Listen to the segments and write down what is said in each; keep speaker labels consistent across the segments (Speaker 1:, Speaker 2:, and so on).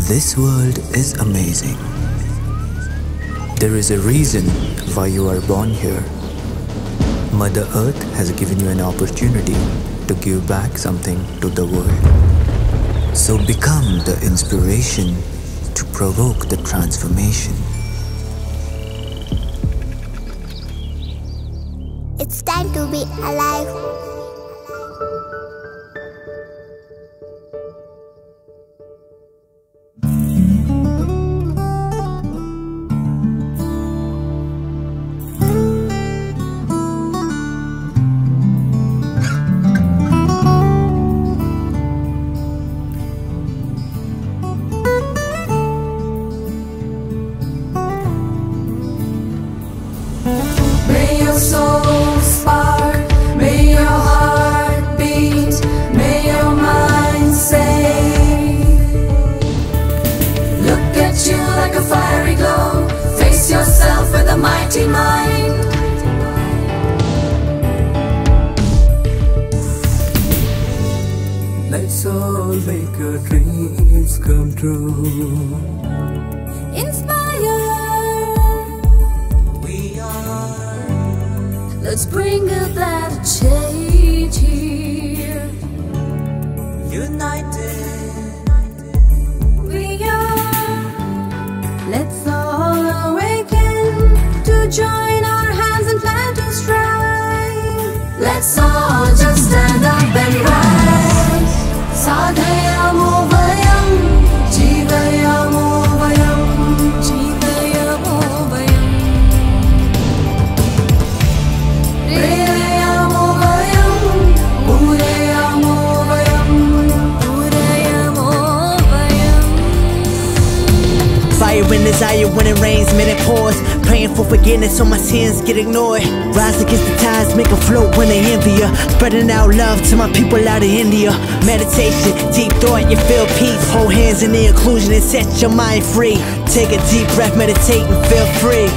Speaker 1: This world is amazing. There is a reason why you are born here. Mother Earth has given you an opportunity to give back something to the world. So become the inspiration to provoke the transformation.
Speaker 2: It's time to be alive.
Speaker 3: Let's all make our dreams come true.
Speaker 4: Inspire.
Speaker 3: We are.
Speaker 4: Let's bring about a change here.
Speaker 3: United.
Speaker 4: We are. Let's all awaken to join our hands and plan to strive. Let's all just stand up and rise. Sadhayamo vayam, jivayamo vayam, jivayamo vayam. Preyamo vayam, purayamo vayam, purayamo vayam.
Speaker 5: Fire and desire when it rains, men it pours. Praying for forgiveness so my sins get ignored. Rise against the tides, make a float when they envy ya. Spreading out love to my people out of India. Meditation, deep thought, you feel peace. Hold hands in the inclusion and set your mind free. Take a deep breath, meditate and feel free.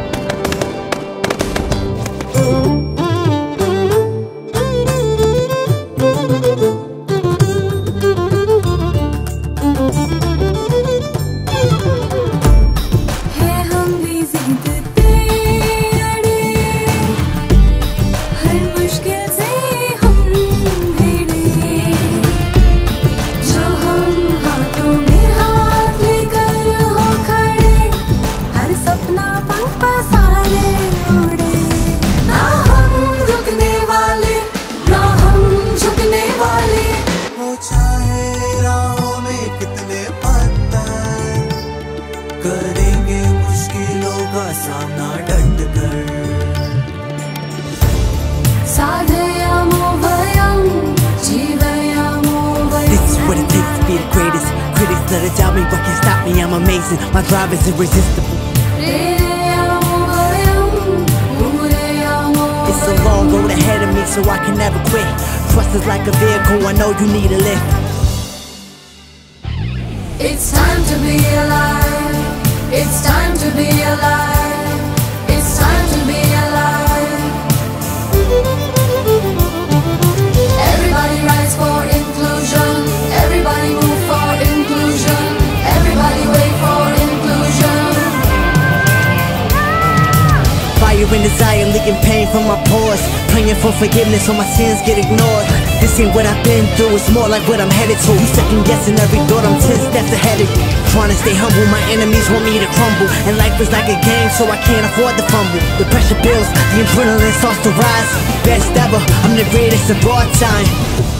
Speaker 5: My drive is irresistible. It's a long road ahead of me, so I can never quit. Trust is like a vehicle, I know you need a lift.
Speaker 4: It's time to be alive. It's time to be alive. It's time to be alive. Everybody rise for inclusion. Everybody move for inclusion. Everybody wait for inclusion.
Speaker 5: Fire and desire, leaking pain from my pores. Praying for forgiveness so my sins get ignored. This ain't what I've been through, it's more like what I'm headed to. You second guessing every thought, I'm 10 steps ahead of you. Trying to stay humble, my enemies want me to crumble. And life is like a game, so I can't afford to fumble. The pressure builds, the adrenaline starts to rise. Best ever, I'm the greatest of all time.